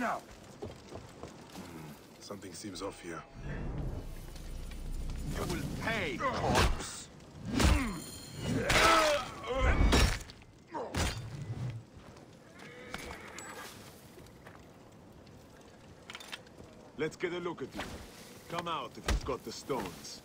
now! Something seems off here. You will pay, corpse! Let's get a look at you. Come out if you've got the stones.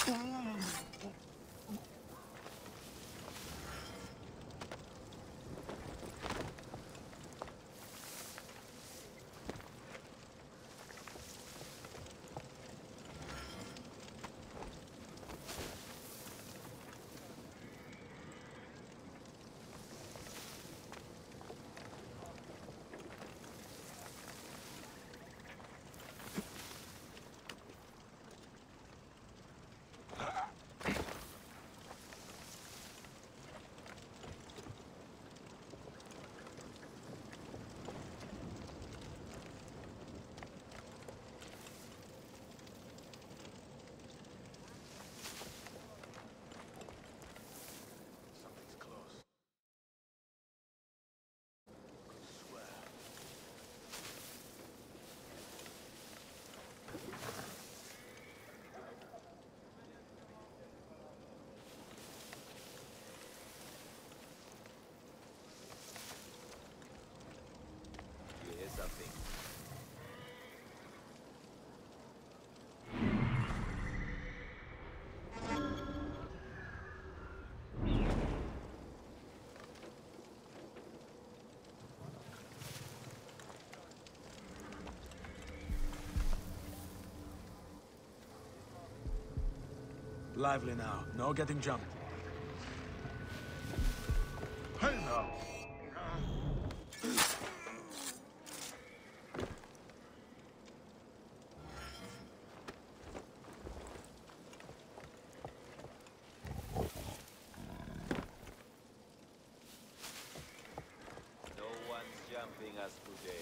Lively now. No getting jumped. Hey now! No one's jumping us today.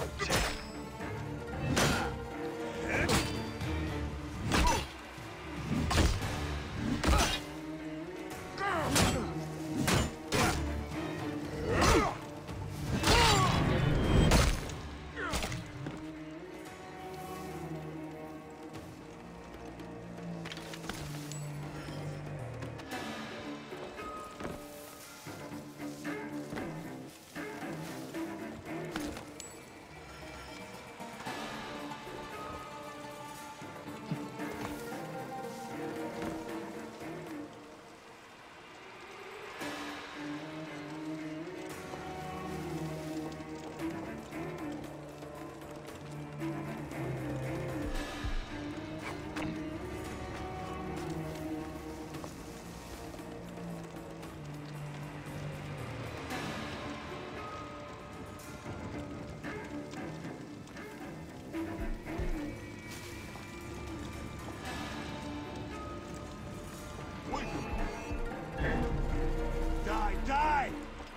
Die, die!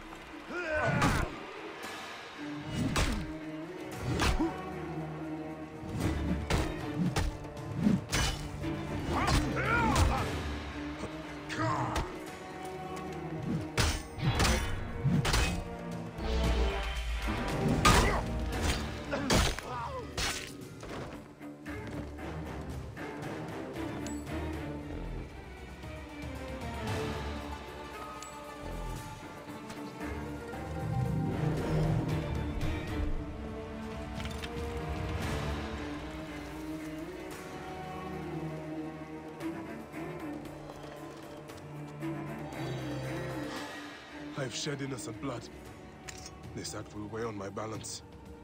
I've shed innocent blood. This act will weigh on my balance.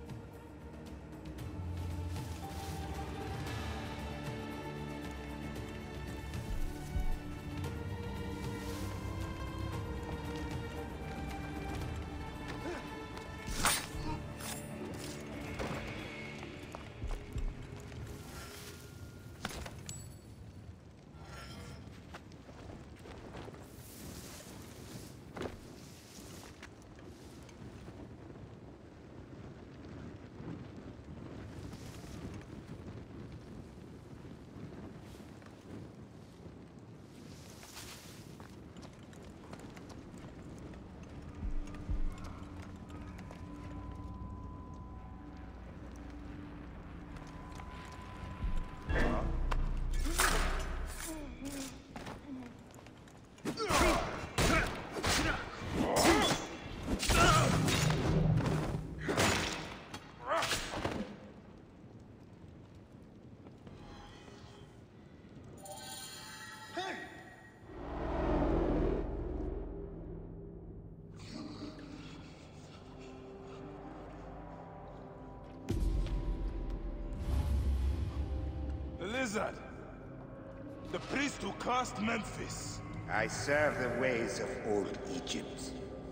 The lizard! The priest who cursed Memphis! I serve the ways of old Egypt.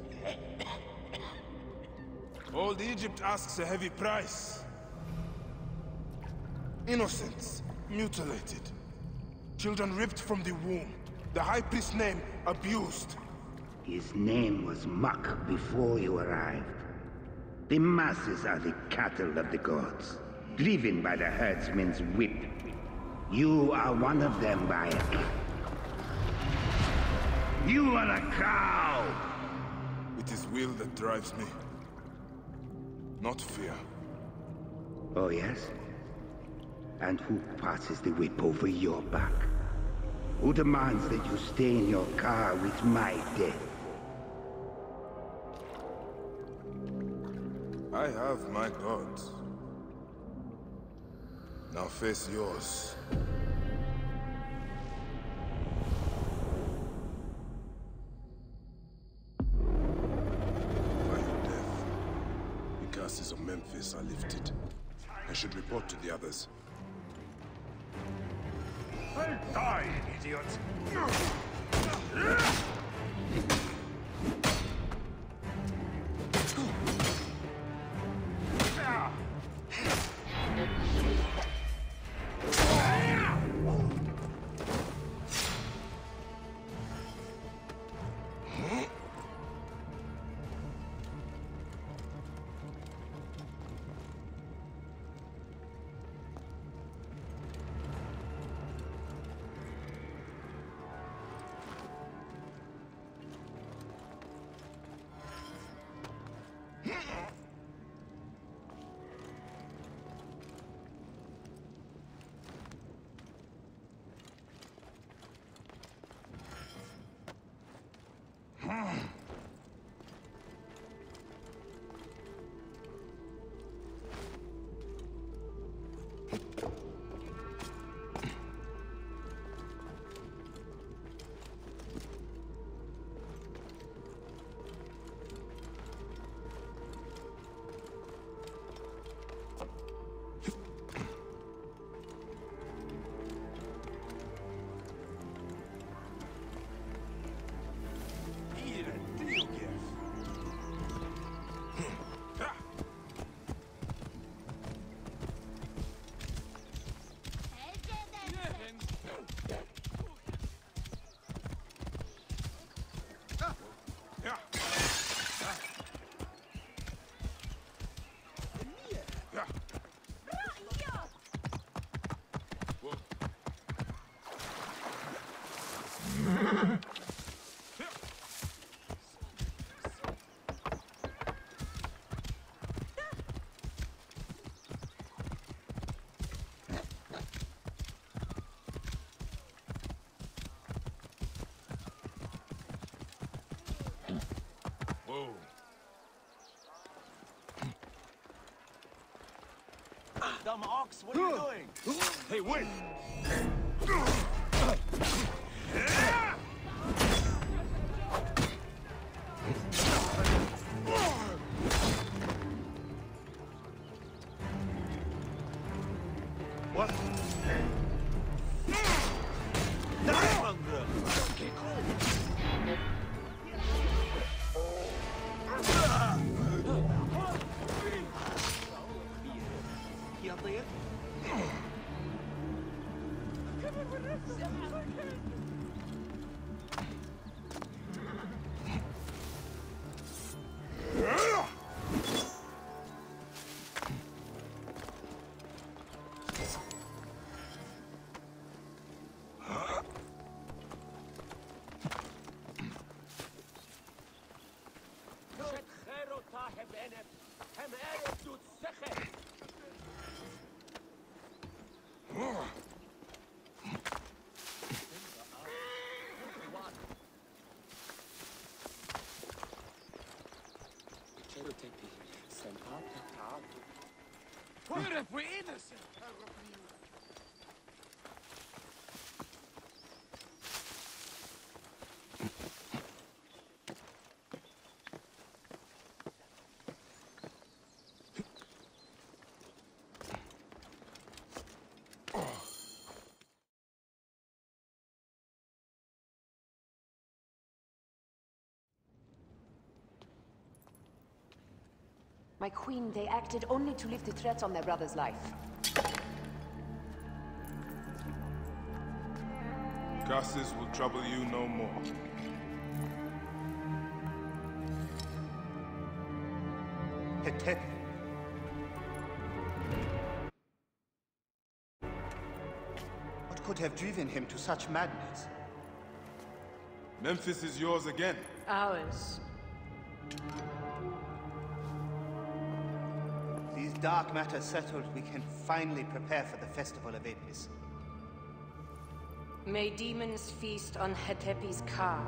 Old Egypt asks a heavy price. Innocents mutilated. Children ripped from the womb. The High Priest's name abused. His name was Muck before you arrived. The masses are the cattle of the gods, driven by the herdsman's whip. You are one of them, Bayak. You are a cow! It is will that drives me, not fear. Oh, yes? And who passes the whip over your back? Who demands that you stay in your car with my death? I have my gods. Now face yours. By your death, the curses of Memphis are lifted. I should report to the others. Die, idiot! Dumb ox, what are you doing? Hey, wait! What? Okay, cool. Yapmayın. What if we're innocent? My queen, they acted only to lift the threat on their brother's life. Curses will trouble you no more. What could have driven him to such madness? Memphis is yours again. Ours. These dark matters settled, we can finally prepare for the Festival of Apis. May demons feast on Hetepi's car.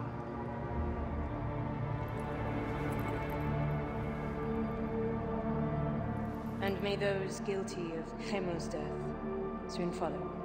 And may those guilty of Chemo's death soon follow.